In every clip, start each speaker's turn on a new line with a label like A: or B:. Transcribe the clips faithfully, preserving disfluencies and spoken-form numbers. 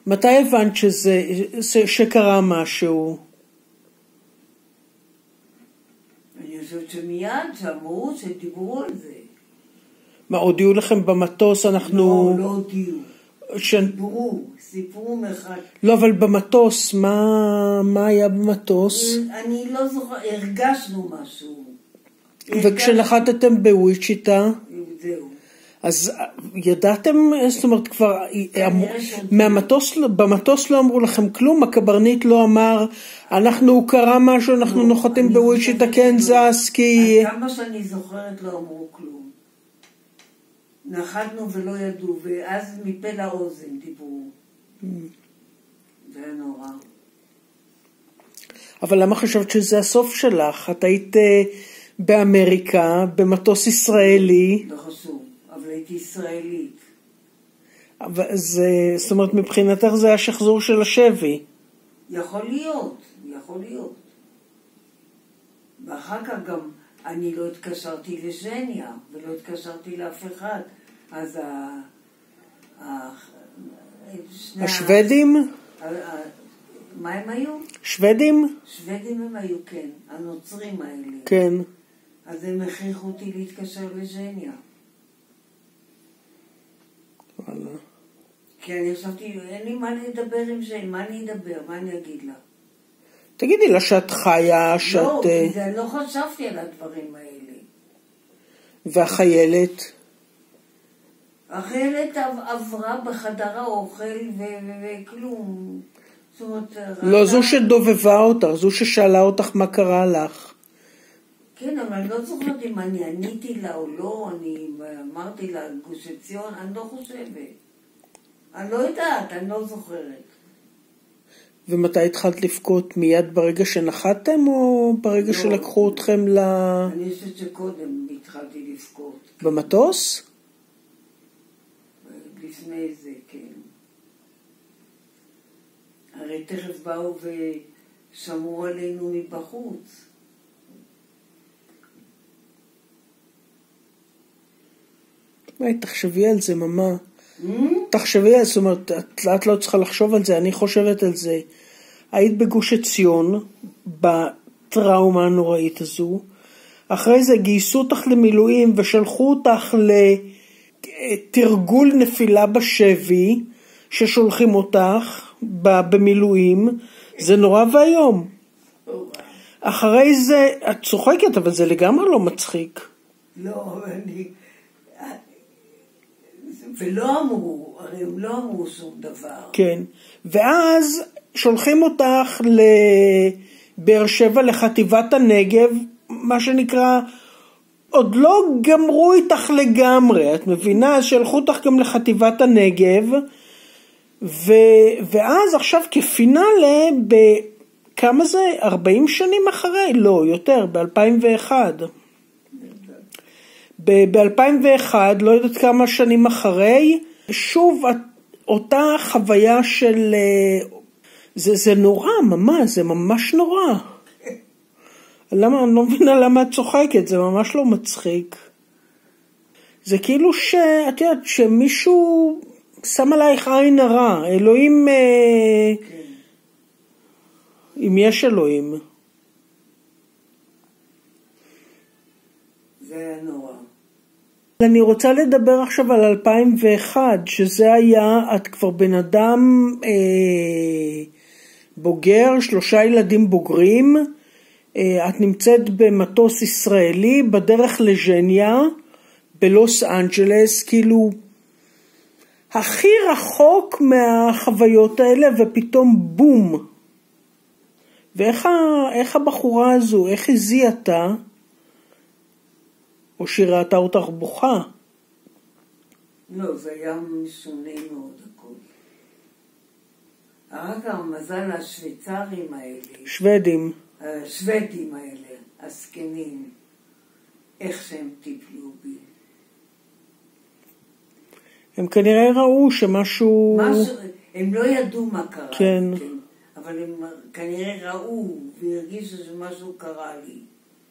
A: מתי הבנת שזה, שקרה משהו?
B: אני חושבת שמיד שאמרו שדיברו על זה.
A: מה, הודיעו לכם במטוס? אנחנו...
B: לא, לא הודיעו.
A: ש...
B: סיפרו, סיפרו מחד.
A: לא, אבל במטוס, מה, מה היה במטוס?
B: אני לא זוכר, הרגשנו משהו.
A: וכשנחתתם בוויצ'יטה?
B: זהו.
A: אז ידעתם, זאת אומרת, כבר, מהמטוס, במטוס לא אמרו לכם כלום, הקברניט לא אמר, אנחנו קרה משהו, אנחנו נוחתים בוויצ'יטה, קנזס, כי...
B: כמה שאני זוכרת לא אמרו כלום. נחתנו ולא ידעו, ואז מפה לאוזן דיברו. זה היה נורא.
A: אבל למה חשבת שזה הסוף שלך? את היית באמריקה, במטוס ישראלי.
B: לא חשוב, אבל הייתי ישראלית.
A: זה, זאת אומרת, מבחינתך זה השחזור של השבי.
B: יכול להיות, יכול להיות. ואחר כך גם אני לא התקשרתי לז'ניה, ולא התקשרתי לאף אחד. אז ה... ה...
A: השוודים?
B: מה הם היו?
A: שוודים?
B: שוודים הם היו, כן. הנוצרים האלה.
A: כן.
B: אז הם הכריחו אותי להתקשר לז'ניה.
A: וואלה.
B: כי אני חשבתי, אין לי מה לדבר עם ז'ניה, מה אני אדבר, מה אני אגיד לה?
A: תגידי לה שאת חיה, שאת...
B: לא, כי לא חשבתי על הדברים האלה.
A: והחיילת?
B: החיילת עברה בחדר האוכל וכלום.
A: לא, זו שדובבה אותך, זו ששאלה אותך מה קרה לך.
B: כן, אבל אני לא זוכרת אם אני עניתי לה או לא, אני אמרתי לה גוש עציון, אני לא חושבת. אני לא יודעת, אני לא זוכרת.
A: ומתי התחלת לבכות? מיד ברגע שנחתתם או ברגע לא, שלקחו אתכם ל...
B: אני חושבת שקודם התחלתי לבכות.
A: במטוס?
B: לפני זה, כן. הרי תכף באו ושמרו עלינו מבחוץ.
A: תחשבי על זה, ממה. תחשבי על זה, זאת אומרת, את לא צריכה לחשוב על זה, אני חושבת על זה. היית בגוש עציון, בטראומה הנוראית הזו, אחרי זה גייסו אותך למילואים ושלחו אותך לתרגול נפילה בשבי, ששולחים אותך במילואים, זה נורא והיום. אחרי זה, את צוחקת, אבל זה לגמרי לא מצחיק.
B: לא, אני... ולא אמרו, הרי הם לא אמרו שום דבר.
A: כן, ואז שולחים אותך לבאר שבע, לחטיבת הנגב, מה שנקרא, עוד לא גמרו איתך לגמרי, את מבינה? אז שלחו אותך גם לחטיבת הנגב, ו... ואז עכשיו כפינאלה, בכמה זה? ארבעים שנים אחרי? לא, יותר, ב-אלפיים ואחת. ב-אלפיים ואחת, לא יודעת כמה שנים אחרי, שוב אותה חוויה של... זה, זה נורא, ממש, זה ממש נורא. למה, אני לא מבינה למה את צוחקת, זה ממש לא מצחיק. זה כאילו שאת יודעת, שמישהו שם עלייך עין הרע, אלוהים, כן. אם יש אלוהים.
B: זה היה נורא.
A: אני רוצה לדבר עכשיו על אלפיים ואחת, שזה היה, את כבר בן אדם אה, בוגר, שלושה ילדים בוגרים, אה, את נמצאת במטוס ישראלי, בדרך לז'ניה, בלוס אנג'לס, כאילו, הכי רחוק מהחוויות האלה, ופתאום בום. ואיך איך הבחורה הזו, איך הזיעה אתה? או שהיא ראתה אותך בוכה?
B: לא, זה היה משונה מאוד הכל. רק המזל השוויצרים האלה.
A: שוודים.
B: השוודים האלה, הסקנים, איך שהם טיפלו בי.
A: הם כנראה ראו שמשהו...
B: משהו, הם לא ידעו מה קרה.
A: כן.
B: כן. אבל הם כנראה ראו והרגישו שמשהו קרה לי.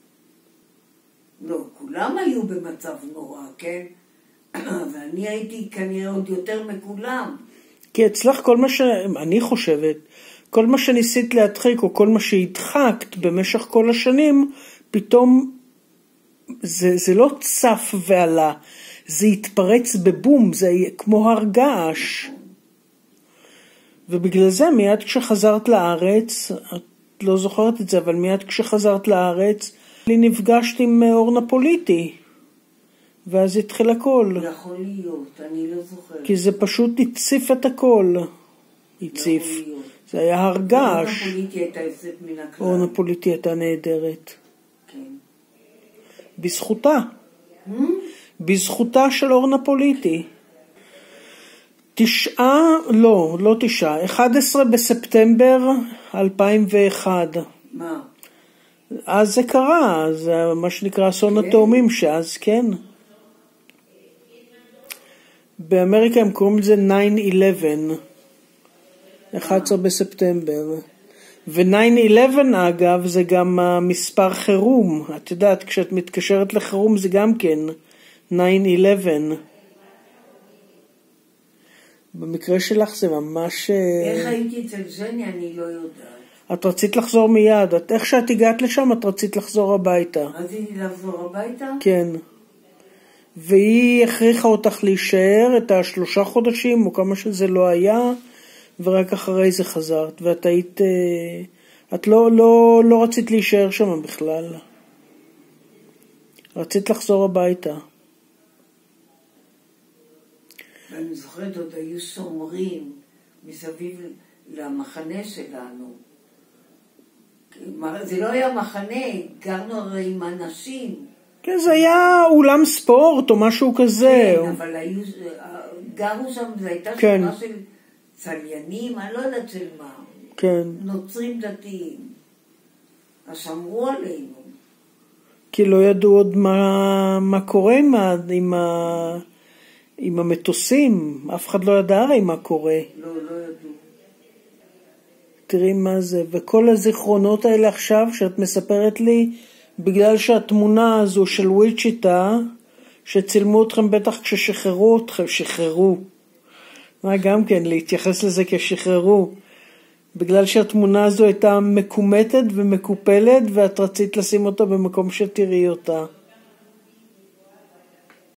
B: לא, כולם היו במצב נורא, כן? ואני הייתי כנראה עוד יותר מכולם.
A: כי אצלך כל מה שאני חושבת, כל מה שניסית להדחיק או כל מה שהדחקת במשך כל השנים, פתאום זה, זה לא צף ועלה, זה התפרץ בבום, זה כמו הר געש. ובגלל זה מיד כשחזרת לארץ, את לא זוכרת את זה, אבל מיד כשחזרת לארץ, לי נפגשת עם אורנה פוליטי, ואז התחיל הכל.
B: יכול להיות, אני לא זוכרת.
A: כי זה פשוט הציף את הכל. הציף. זה היה הר געש.
B: אורנה פוליטי הייתה יוצאת מן הכלל.
A: אורנה פוליטי הייתה נהדרת.
B: כן.
A: בזכותה. בזכותה של אורנה פוליטי. תשעה, לא, לא תשעה, אחד עשר בספטמבר אלפיים ואחת.
B: מה?
A: אז זה קרה, זה מה שנקרא אסון התאומים שאז, כן. באמריקה הם קוראים לזה nine eleven, אחד עשר בספטמבר. ו-nine eleven אגב זה גם מספר חירום, את יודעת, כשאת מתקשרת לחירום זה גם כן nine eleven. במקרה שלך זה ממש...
B: איך הייתי אצל ז'ני אני לא יודעת.
A: את רצית לחזור מיד, את, איך שאת הגעת לשם את רצית לחזור הביתה.
B: רציתי לחזור הביתה?
A: כן. והיא הכריחה אותך להישאר את השלושה חודשים או כמה שזה לא היה, ורק אחרי זה חזרת, ואת היית... את לא, לא, לא רצית להישאר שם בכלל. רצית לחזור הביתה.
B: ואני זוכרת עוד היו שומרים מסביב למחנה שלנו. זה לא היה מחנה, גרנו הרי עם אנשים.
A: כן, זה היה אולם ספורט או משהו כזה.
B: כן, אבל היו, גרו שם, זו הייתה
A: כן.
B: שמה של צליינים, אני לא יודעת של מה.
A: כן.
B: נוצרים דתיים. אז שמרו עלינו.
A: כי לא ידעו עוד מה, מה קורה עם, עם, עם המטוסים. אף אחד לא ידע הרי מה קורה.
B: לא, לא ידעו.
A: תראי מה זה. וכל הזיכרונות האלה עכשיו שאת מספרת לי, בגלל שהתמונה הזו של וויצ'יטה, שצילמו אתכם בטח כששחררו אתכם, שחררו. מה גם כן, להתייחס לזה כשחררו. בגלל שהתמונה הזו הייתה מקומטת ומקופלת, ואת רצית לשים אותה במקום שתראי אותה.